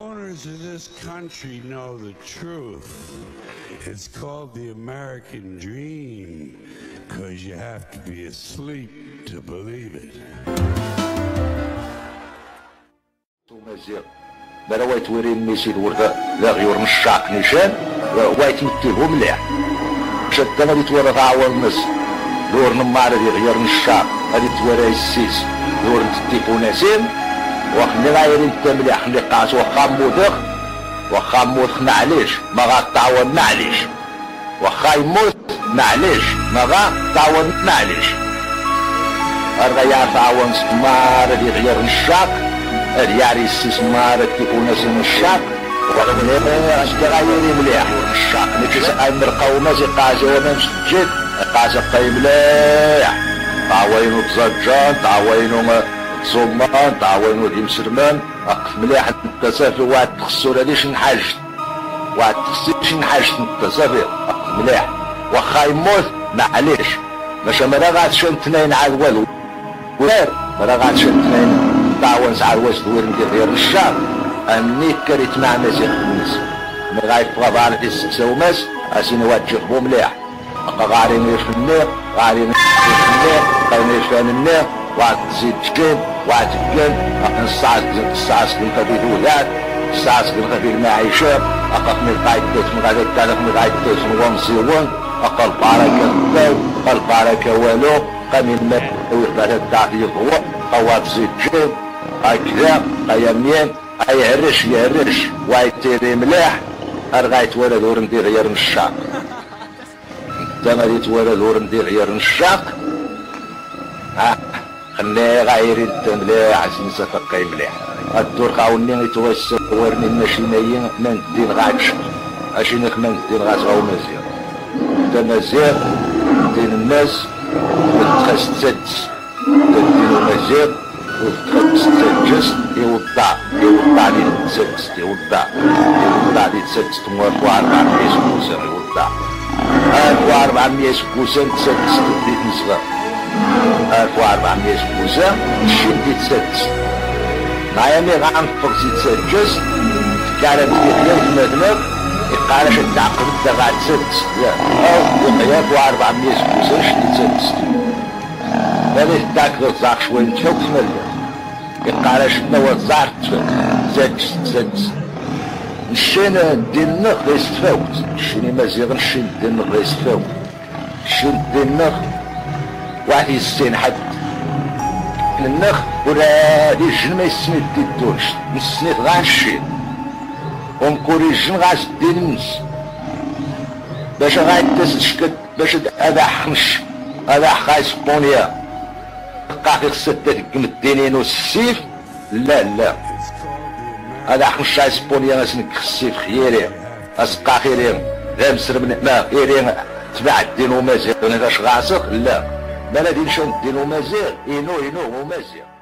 Owners of this country know the truth. It's called the American dream, because you have to be asleep to believe it. بلا وايت ورين ميسيد ورد لا غيور نشاق نيشان وايت نتيبو مليح شد غادي تورا تعاون الناس دور نمار دي غير نشاق غادي تورا السيس دور نتيبو ناسين وخلي غايرين انت مليح خلي قاس واخا مودخ واخا موت معليش ما غاتعاون معليش واخا يموت معليش ما غاتعاون معليش غير يعاون سمار دي غير نشاق الياري استثمار تكون سن الشاق وغني اشتغايري مليح الشاق نكس امر قومه زي قازه ومن سجد قازه قاي مليح تعاونوا تزجان تعاونوا تصومان تعاونوا ديم سلمان اقف مليح التسافي واحد تخسر هذيش نحاجت واحد تخسرش نحاجت التسافي اقف مليح واخا يموت معليش باش ما غاتش اثنين عاد والو غير ما غاتش اثنين تعاون ساعة الوسط دوير ندير غير الشعب اني كريت مع مزيغ الناس مي غايبقى بعض السكسة وماس اسين واجهبو مليح بقى غارين يفنيق غارين يفنيق غارين يفنيق واحد تزيد جيم واحد تقل الساعة سكن خبيث وذات الساعة سكن خبيث المعيشة اقف من غاية تيت من غاية تالف من غاية تيت من ومسيون اقل باركة الدو اقل باركة والو قامين ما ويقبل الدعف يضوء قوات زيد جيم هكذا قيامين يهرش وايتيري ملاح ارغايت ولد ورندي غير الشاق انت غادي تولد ورندي غير الشاق خلي غايرين انت مليح عشان نسافق مليح الدور قاوني يتوسع ورني الماشينيين من الدين غاتش اشينك من الدين غاتغاو مزيان انت مزيان دين الناس تخس تسدس الدين مزيان وتسجس يوضع لي تسجس يوضع لي تسجس تموافق 400 كوسن يوضع 1400 كوسن تسجس تديت نصغر 1400 كوسن شدي تسجس نايمي غنفق تسجس كانت في مثلا يقال شد عقب انت غاد تسجس او وقياك 400 كوسن شدي تسجس هذا تاك الزاق شوي نتفوق مليح يقال شدنا وزعت تسجس نشين ندير النخ غير تفاوت نشيني مزيغ نشين ندير النخ غير تفاوت نشين ندير النخ واحد يستين حد النخ ولا دي الجن ما يسمي ديدونش نسنيت غا نشين ونكوري الجن غا دير النس باش غايتاس تشكد باش هذا حنش هذا حقا سبونيا قاعد الستة الدينين والسيف لا هذا حنش اسبونيا غاسنك السيف خيري اسقا خيري لا مسر من ما خيري تبع الدين ومازيغ انا غاش غاصق لا ما لا دين شان الدين ومازيغ ينو ومازيغ